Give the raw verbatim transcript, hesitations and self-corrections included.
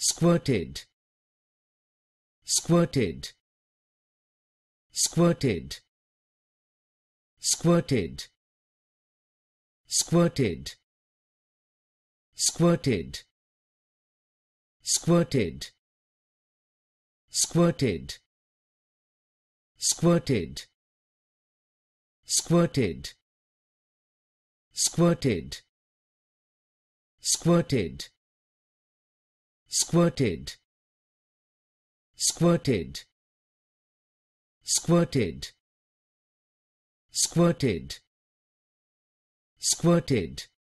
squirted, squirted, squirted, squirted, squirted, squirted, squirted, squirted, squirted, squirted, squirted, squirted, squirted, squirted, squirted, squirted, squirted,